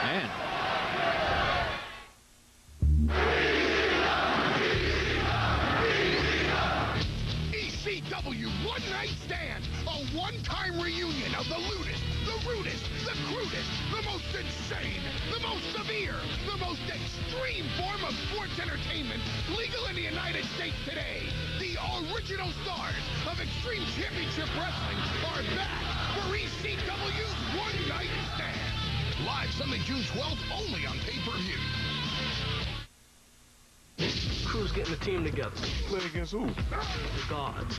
Man. ECW One Night Stand, a one-time reunion of the lewdest, the rudest, the crudest, the most insane, the most severe, the most extreme form of sports entertainment legal in the United States today. The original stars of Extreme Championship Wrestling are back for ECW's One Night Stand. Live Sunday, June 12th, only on pay-per-view. Crew's getting the team together. Play against who? The Gods.